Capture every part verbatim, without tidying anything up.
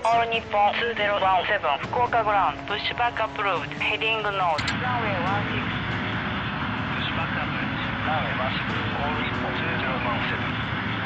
All Nippon two zero one seven 福岡グラウンド Pushback approved heading north runway one six Pushback approach runway one six All Nippon two zero one seven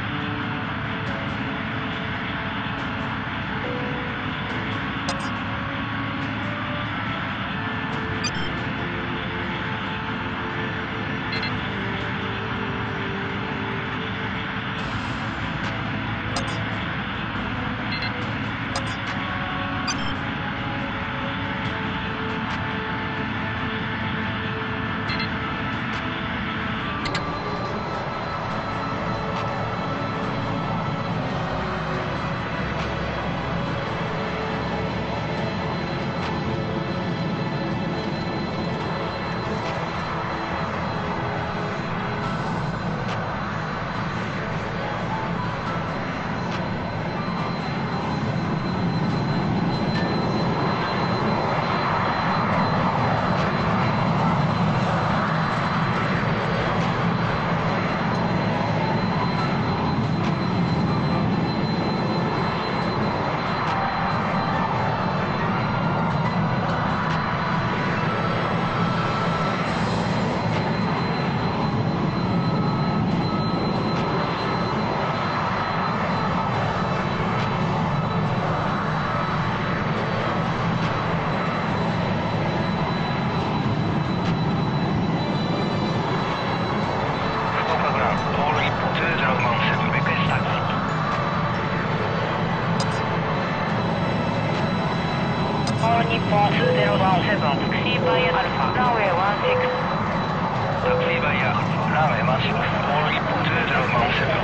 Nippon two zero one seven Taxi via Alpha runway one six Taxi via Alpha runway one six All Nippon two zero one seven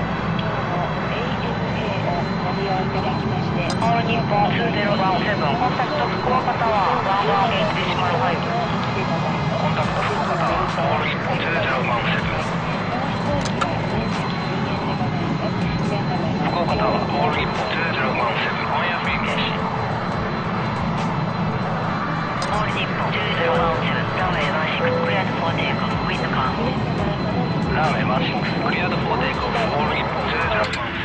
All Nippon two zero one seven Contact 福岡タワーone one eight decimal five Contact 福岡タワー All Nippon two zero one seven福岡タワー All Nippon two zero one seven On your free名詞 All Nippon two zero one seven runway one six cleared for takeoff wind calm runway one six cleared for takeoff All Nippon two zero one seven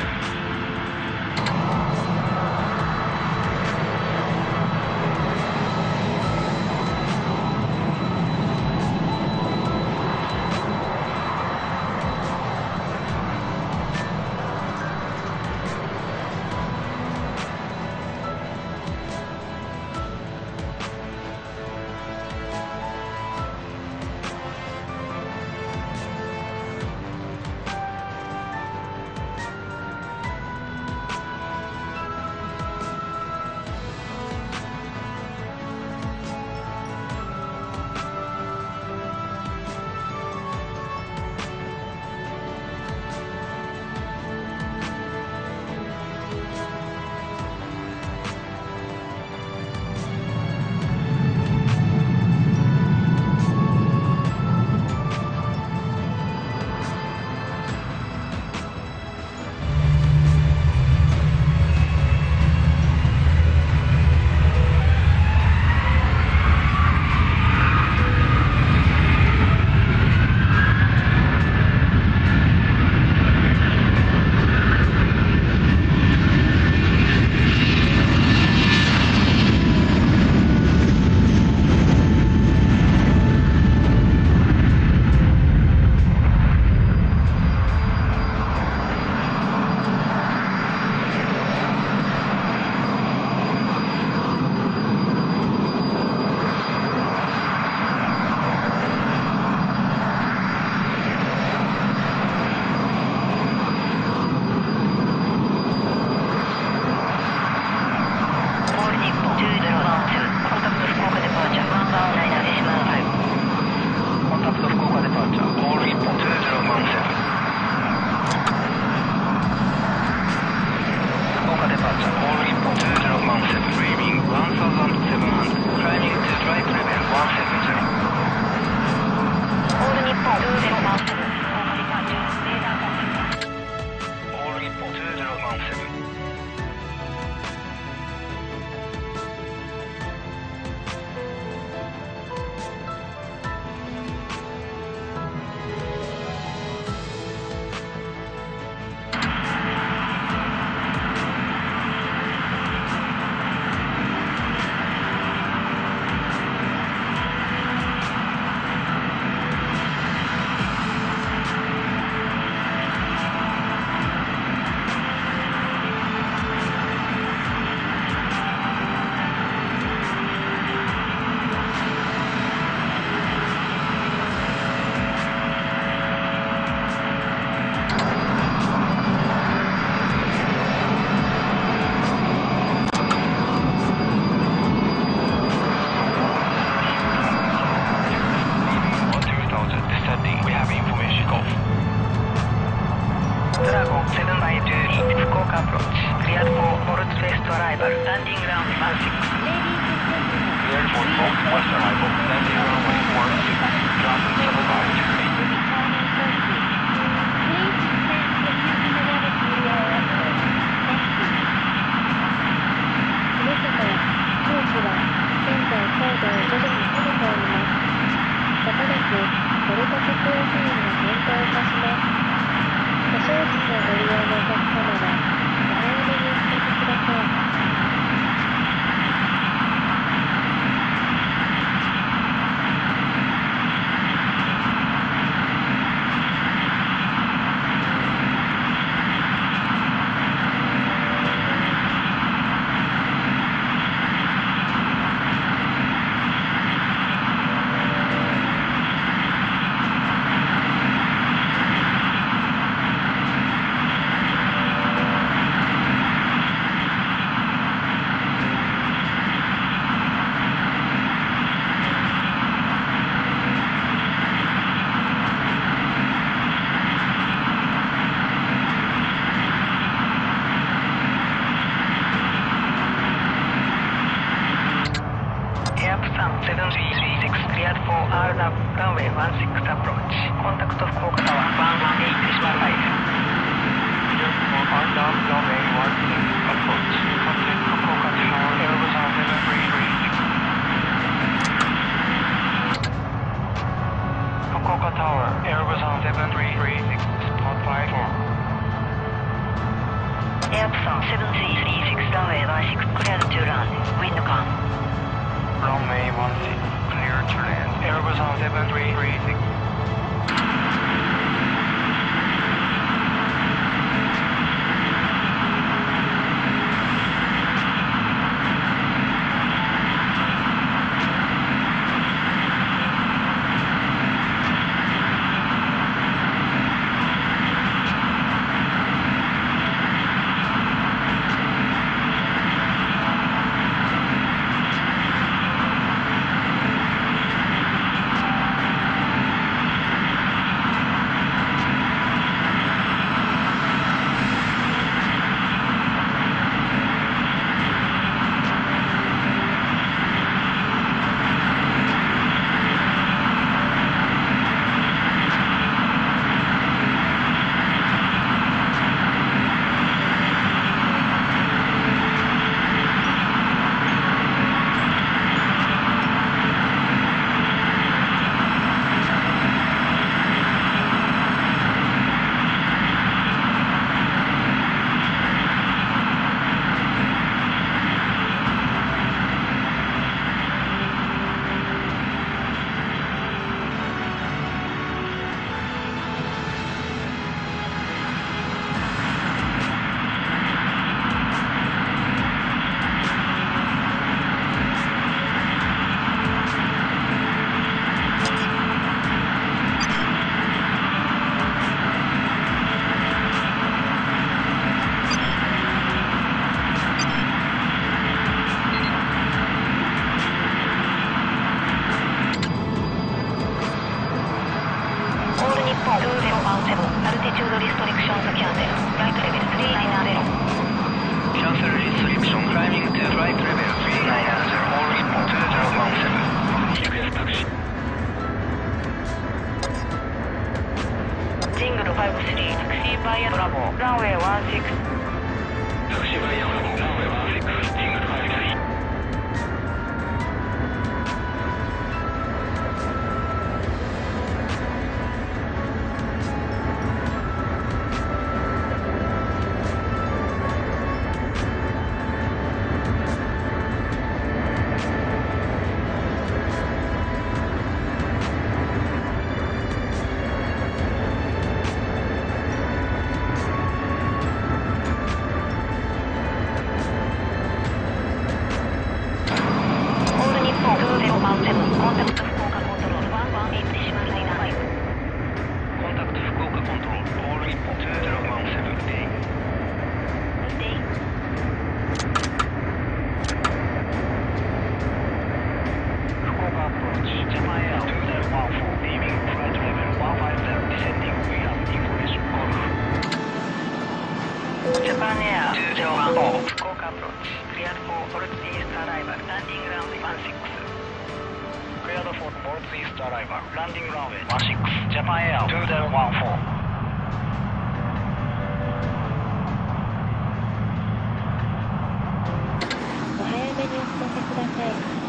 arrival. Landing runway one six. Cleared for northwest arrival. Landing runway one six. Traffic supervised to eight. seven three three six cleared for R N A V runway one six approach. Contact Fukuoka Tower one one eight decimal five. Cleared for R N A V runway one six approach. Contact Fukuoka Tower Airbus seven three three six. Fukuoka Tower Airbus seven three three six spot five four. Airbus seven three three six runway one six cleared to land. Wind calm. Runway one six, clear to land. Airbus seven three three six. Altitude restrictions cancel. Flight level three nine zero. Cancel restriction. Climbing to flight level three nine zero. All report two zero one seven. Request taxi. Jingle five three. Taxi via Bravo. Runway one six. Taxi via Bravo. Runway one six. Jingle five three. Japan Air two zero one four, Fukuoka approach, clear Port East arrival, landing runway one six. Cleared for Port East arrival, landing runway one six. Japan Air two zero one four. お早めにお知らせください。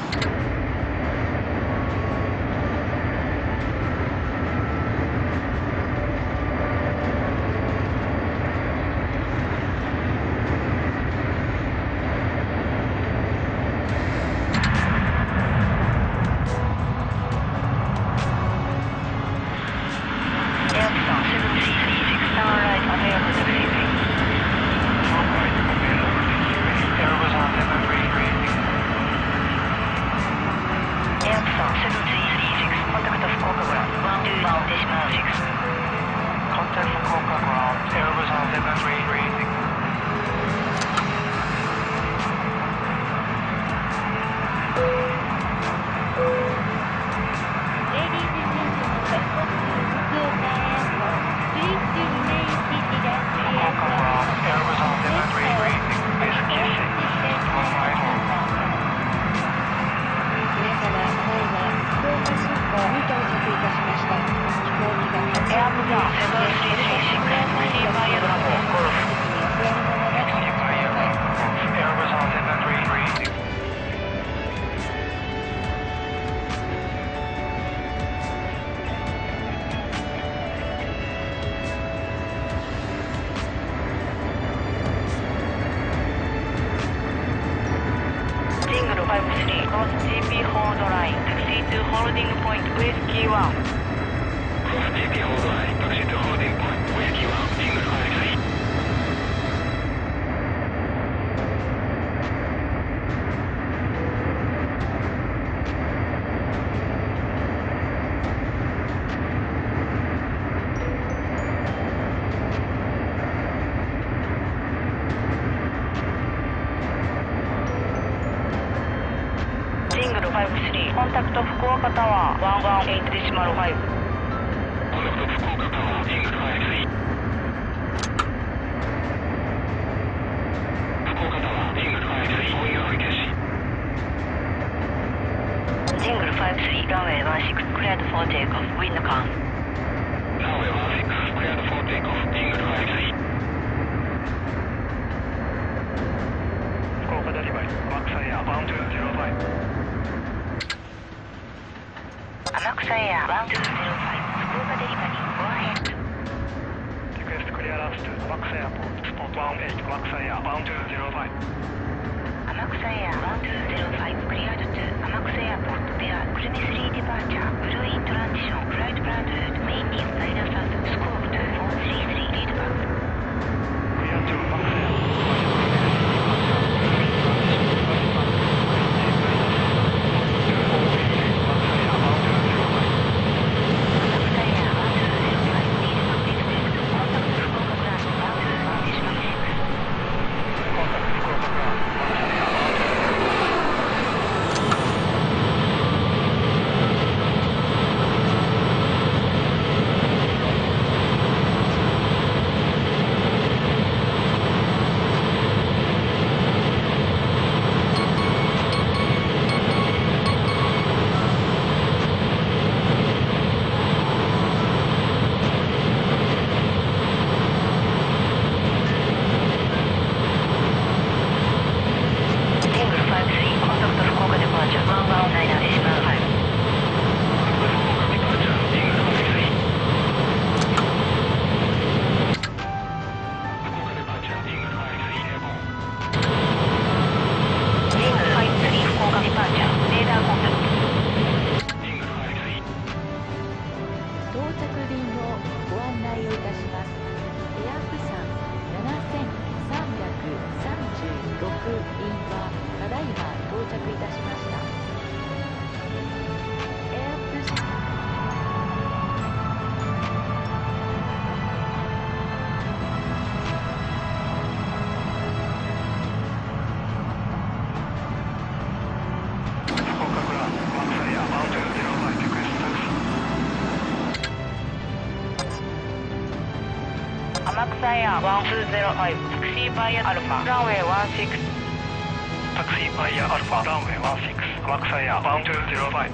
コンタクト福岡タワーワンワンエイトデシマルファイブ。 コンタクト福岡タワージングルファイブスリー。福岡タワージングルファイブスリー。ゴーイングフリケシ。 ジングルファイブスリーランウェイワンシックスクリアドフォーテイクオフウィンドカン。 ランウェイワンシックスクリアドフォーテイクオフジングルファイブスリー。福岡デリバリーマックサイヤーワンツーゼロファイブ。 天草エアワンツーゼロファイブ福岡デリバリーゴーアヘッド。 リクエストクリアランスと天草エアポートスポットワンエイト天草エアワンツーゼロファイブ。 天草エアワンツーゼロファイブクリアドトゥ天草エアポートペア久留米スリーディパーチャーブルーイントランジションフライトプランドゥメインディンライダーサウススコーブトゥフォースリースリーリードバック。 クリアトゥ天草エア天草エアワンツーゼロファイブタクシーバイアアルファランウェイワンシックス taxi via Alpha runway one six, Amakusa Air one two zero five.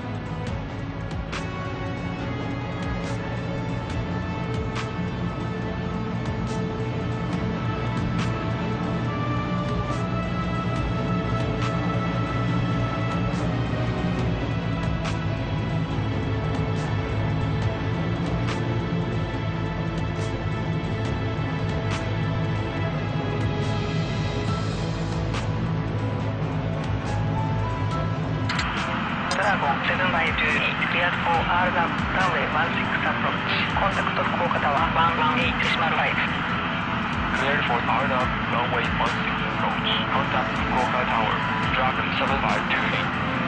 Dragon seven five two eight, cleared for R W runway one six approach. Contact Fukuoka Tower one one eight decimal five. Cleared for R W runway one six approach. Contact Fukuoka Tower, Dragon seven five two eight.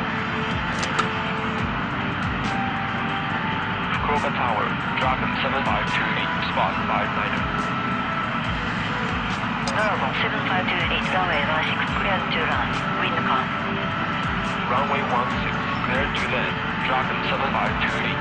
Fukuoka Tower, Dragon seven five two eight, spot five niner. Dragon seven five two eight, runway one six, cleared to run. Wind calm. Runway one six, cleared to land, Dragon seven five two eight.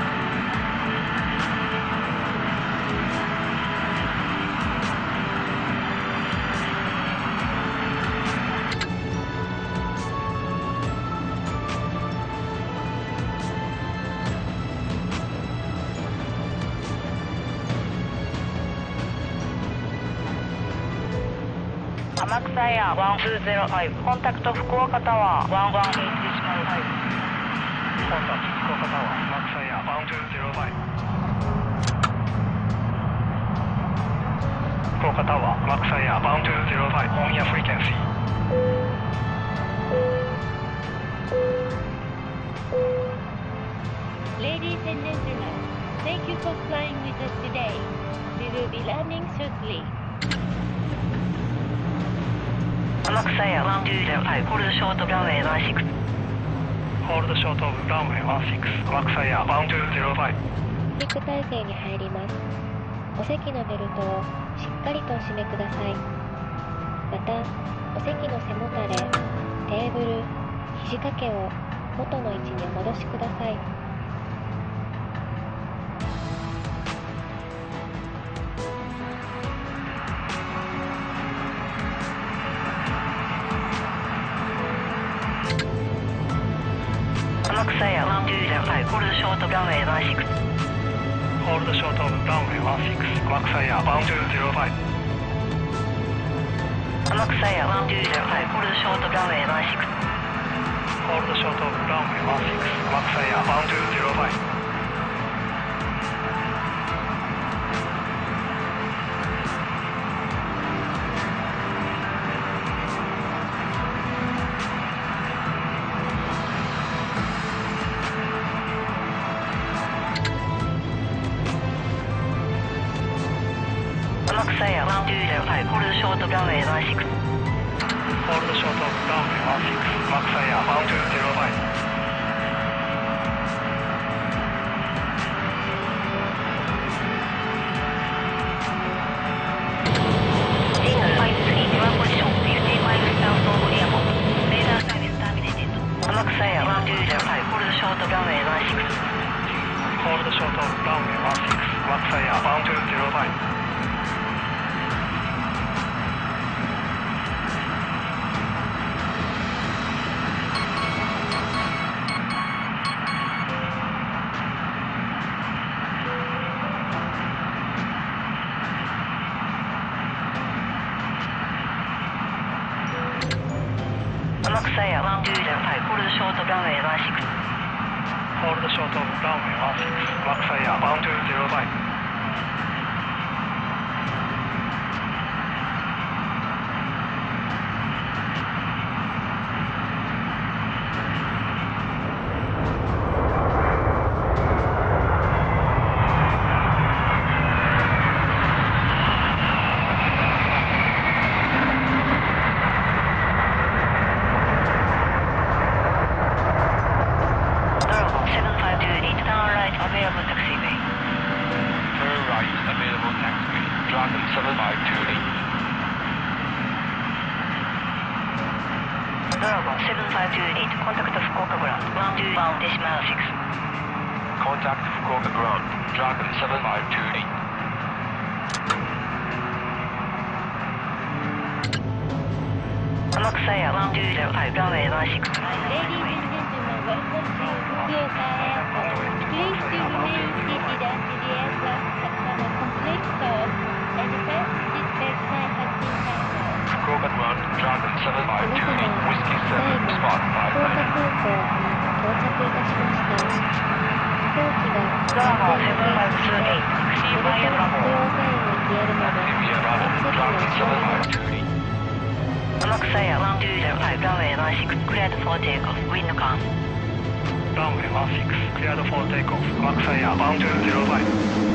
Amakusa Air one two zero five, contact Fukuoka Tower one one eight decimal five. Contact Fukuoka Tower, Amakusa Air one two zero five. Fukuoka Tower, Amakusa Air one two zero five, on your frequency. Ladies and gentlemen, thank you for flying with us today. We will be landing shortly. Amakusa Air one two zero five, hold short of runway one six. Hold short of runway one six, Amakusa Air one two zero five. 離陸態勢に入ります。お席のベルトをしっかりとお締めください。また、お席の背もたれ、テーブル、肘掛けを元の位置にお戻しください。 Amakusa Air one two zero five, hold short of runway one six. Hold short of runway one six, Amakusa Air one two zero five. Amakusa Air one two zero five, hold short of runway one six. Hold short of runway one six, Amakusa Air one two zero five. Amakusa Air one two zero five, hold short of runway one six. Hold short of runway one six, Amakusa Air one two zero five. Signal five three, your position fifty miles south of airport. Radar service terminated. Amakusa Air one two zero five, hold short of runway one six. Hold short of runway one six, Amakusa Air one two zero five. Amakusa Air one two zero five, hold short of runway one six. Hold short of runway one six, Amakusa Air one two zero five. Dragon seven five two eight, contact Fukuoka ground one two one decimal six. Contact Fukuoka ground, Dragon seven five two eight. 天草屋ワンツーゼロファイブランウェイワンシックス。 Ladies and gentlemen, welcome to Fukuoka Airport. Please do remain seated until the aircraft has come a complete stop and the passenger baseline has been cancelled. Fukuoka Ground, Dragon セブンファイブツーリー、Whiskey セブン、 最後、 Spot 福岡空港に到着いたしました。飛行機がドラゴンセブンファイブツーエイト、タクシーファイヤーブラボー。 ベルトを付与に消えるまで、 Activia Bravo, 席を Dragon おセブンファイブ座りツーリー。 天草屋ワンツーゼロファイブランウェイワンシックス、クリアドフォーテイクオフ、ウィンドカン。 ランウェイワンシックス、クリアドフォーテイクオフ、天草屋ワンツーゼロファイブ。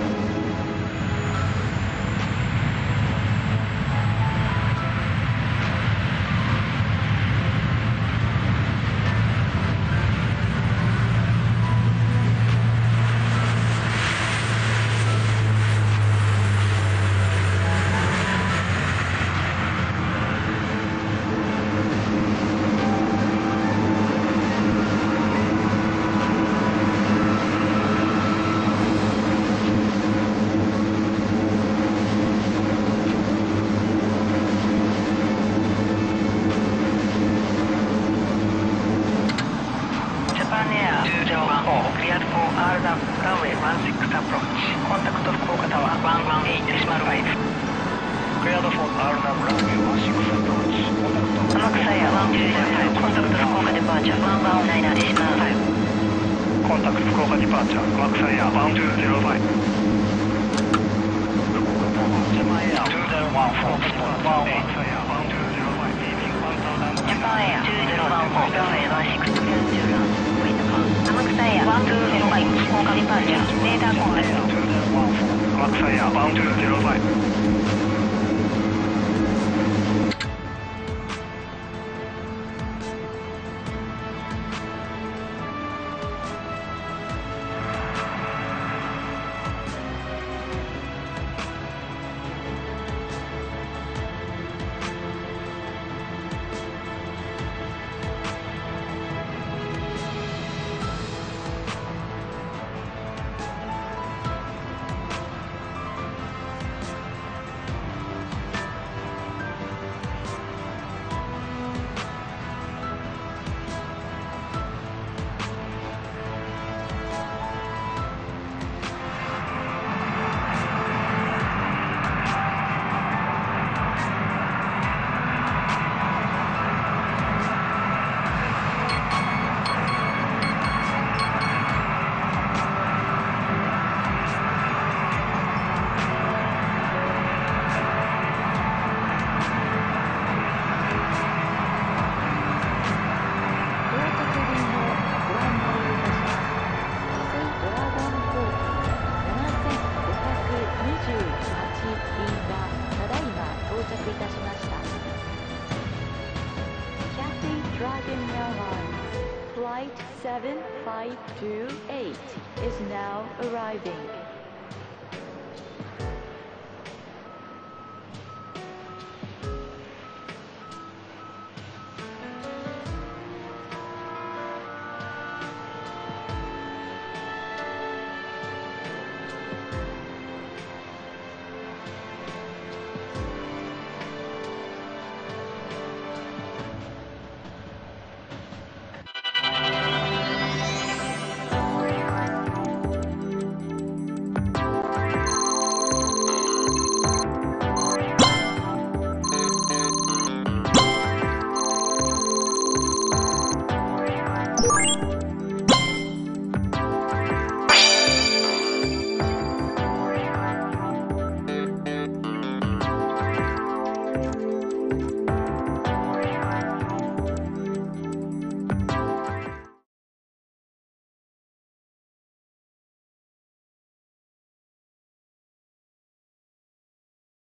Dragon Airlines Flight seven five two eight is now arriving.